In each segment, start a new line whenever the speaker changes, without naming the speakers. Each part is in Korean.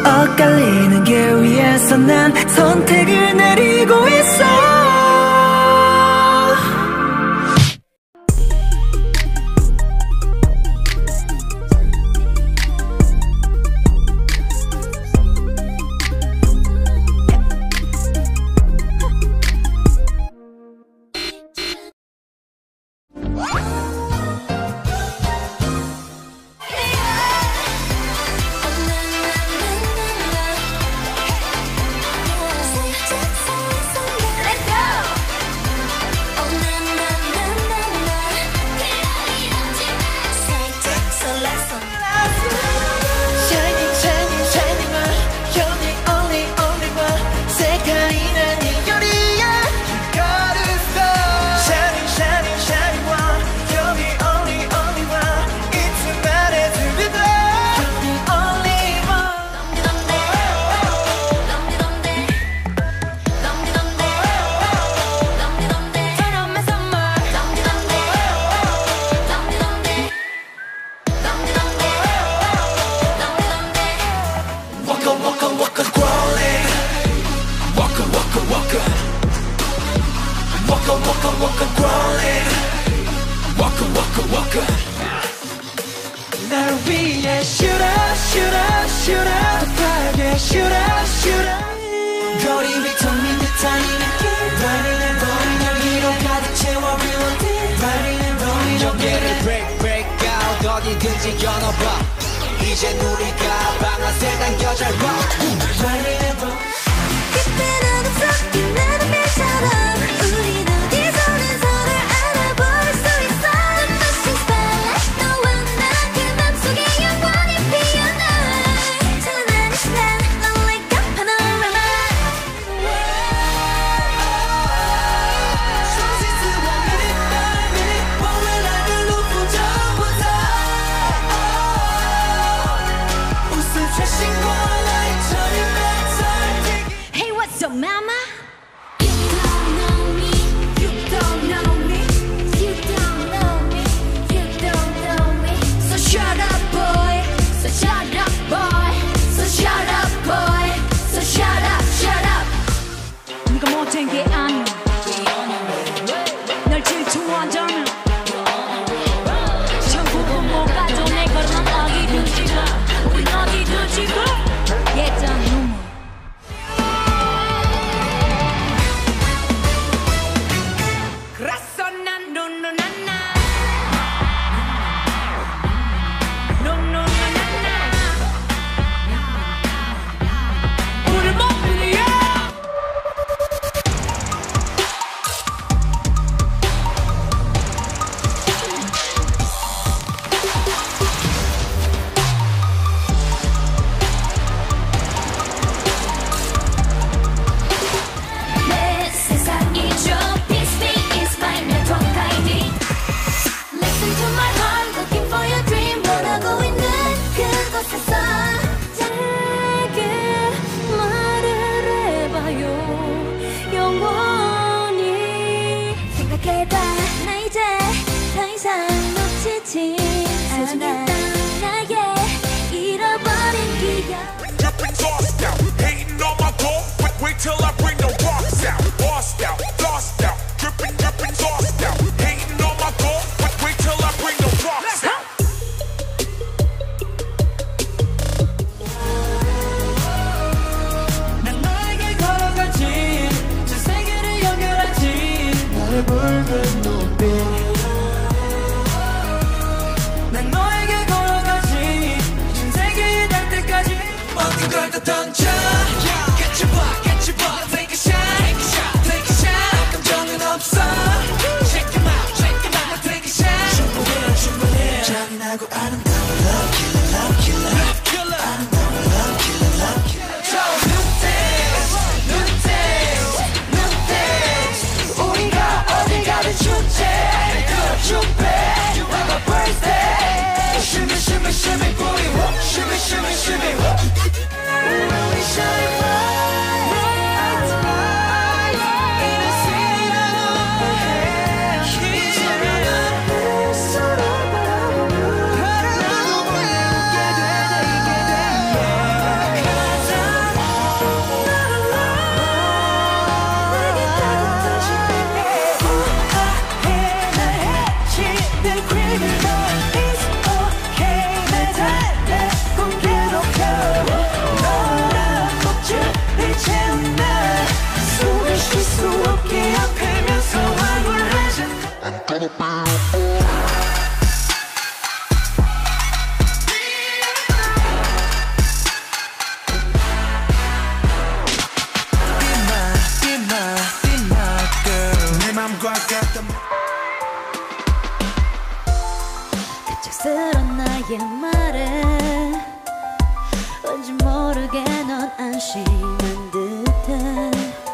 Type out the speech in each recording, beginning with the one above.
엇갈리는 길 위에서 난 선택을 내리고 있어. 나를 위해 shoot up, shoot up, shoot up 더 빠르게 shoot up, shoot up 거리 위통인 듯한 이 느낌 Running and rolling 여기로 가득 채워 reloading Running and rolling
경계를 break, break out 어디든지 열어봐 이젠 우리가 방아쇠 당겨져 rock
Running and rolling
그때는 없어 빛나는 별처럼 우린 어디서는 서로를 알아볼 수 있어 눈부신 spotlight 너와 나 그 맘속에 영원히 피어나 찬란한 시간 Love like a panorama
손짓으로 minute by minute 원활하게 높아져보자 웃음 최신과 라이터의 멘탈
Hey what's up mama?
게 아니야 널 질투한다면 천국은 못 가도 내 걸음은 어디든지 가 우린 어디든지 가 예전 눈물 그래서 난 노노나나 노노나나 우리 몸이야
Till I bring the rocks out, lost out, lost out, dripping, dripping, lost out, hating on my goal. Wait till I bring the rocks out.
난 너에게 걸어가지 저 세계를 연결하지 나의 붉은 눈빛 난 너에게 걸어가지 전 세계에 닿을 때까지 모든 걸 다 던져 Catch a ball, catch a ball, take a shot, take a shot, take a shot. 감정은 없어. Check him out, check him out, take a shot. 충분해, 충분해. 잔인하고 아름다운 love killer, love killer, love killer. 아름다운 love killer, love killer. 저 눈대, 우리가 어디 가든 축제. 그럼 축배, you are my birthday. Shimmy, shimmy, shimmy, booty, whoop, shimmy, shimmy, shimmy, whoop. We shine bright.
내게 말해 왠지 모르게 넌 안심한 듯해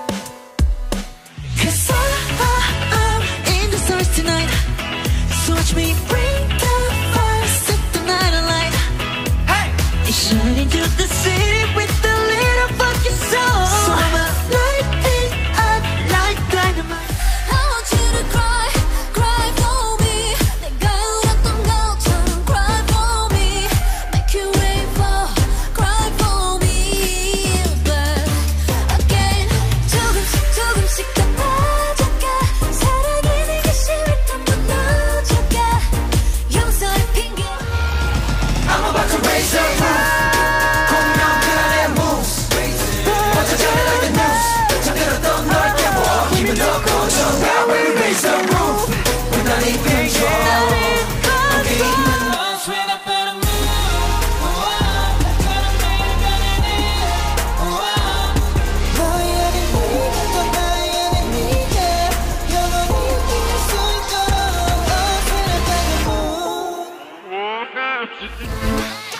Cause I'm in the stars tonight. So watch me bring the fire, set the night alight. Hey! Shine into the city with the little fucking soul. So I'ma light it up like dynamite.
I want you to cry, cry for me 내가 울었던 것처럼 cry for me Make you rain for, cry for me But again 조금씩 더 빠져가 사랑이 내게 싫다면 무너져가 용서의 핑계
I'm about to raise the roof 공명들의 moves 번쩍하네 like the news 잠들었던 널 깨워 힘을 더 꺼져 Now we raise the roof 난 in control 거기 있는
너의 안에 네가 더 나의 안에 네가 영원히 이길 수 있도록 When I find the moon